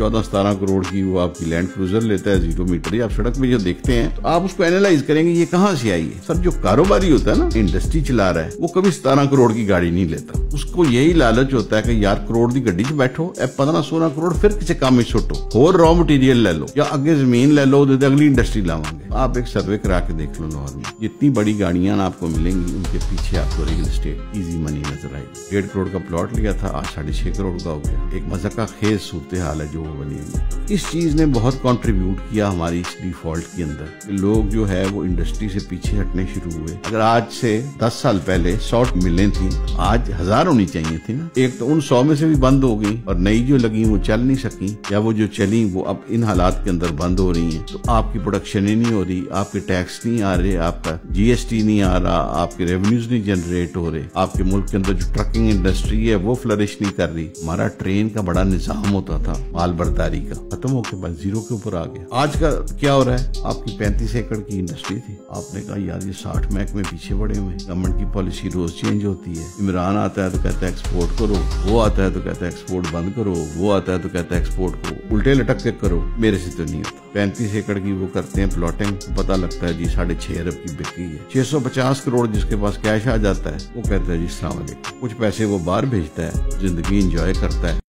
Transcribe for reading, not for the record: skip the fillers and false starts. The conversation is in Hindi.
14-17 करोड़ की वो आपकी लैंड क्रूजर लेता है 0 मीटर। आप सड़क पे जो देखते हैं तो आप उसको एनालाइज करेंगे ये कहाँ से आई है। सर जो कारोबारी होता है ना, इंडस्ट्री चला रहा है, वो कभी 17 करोड़ की गाड़ी नहीं लेता। उसको यही लालच होता है कि यार करोड़ की गड्डी च बैठो, 15-16 करोड़ फिर किसी काम में छुटो, और रॉ मटेरियल ले लो या आगे जमीन ले लो, अगली इंडस्ट्री लावांगे। आप एक सर्वे करा के देख लो लाहौर में, जितनी बड़ी गाड़ियां आपको मिलेंगी उनके पीछे आपको रियल एस्टेट इजी मनी नजर आएगी। 1.5 करोड़ का प्लॉट लिया था, आज 6.5 करोड़ का हो गया। एक मज़ा खेज सूरत हाल है जो वो बनी हुई। इस चीज ने बहुत कंट्रीब्यूट किया हमारी इस डिफॉल्ट के अंदर। लोग जो है वो इंडस्ट्री से पीछे हटने शुरू हुए। अगर आज से 10 साल पहले 100 मिलें थी, आज 1000 होनी चाहिए थी ना। एक तो उन 100 में से भी बंद हो गई और नई जो लगी वो चल नहीं सकी, या वो जो चली वो अब इन हालात के अंदर बंद हो रही है। तो आपकी प्रोडक्शन ही नहीं हो रही, आपके टैक्स नहीं आ रहे, आपका GST नहीं आ रहा, आपके रेवेन्यूज नहीं जनरेट हो रहे, आपके मुल्क के अंदर जो ट्रकिंग इंडस्ट्री है वो फ्लरिश नहीं कर रही। हमारा ट्रेन का बड़ा निजाम होता था माल बर्दारी का, खत्म होकर बस 0 के ऊपर आ गया। आज का क्या हो रहा है, आपकी 35 एकड़ की इंडस्ट्री थी, आपने कहा यार ये 60 महकमे पीछे पड़े हुए। गवर्नमेंट की पॉलिसी रोज चेंज होती है। इमरान आता है तो कहता है एक्सपोर्ट करो, वो आता है तो कहता है एक्सपोर्ट बंद करो, वो आता है तो कहता है एक्सपोर्ट को उल्टे लटक के करो। मेरे से तो नहीं होता। 35 एकड़ की वो करते हैं प्लॉटिंग, पता लगता है जी 6.5 अरब की बिक्री है। 650 करोड़ जिसके पास कैश आ जाता है वो कहता है जी अस्सलाम वालेकुम। कुछ पैसे वो बाहर भेजता है, जिंदगी एंजॉय करता है।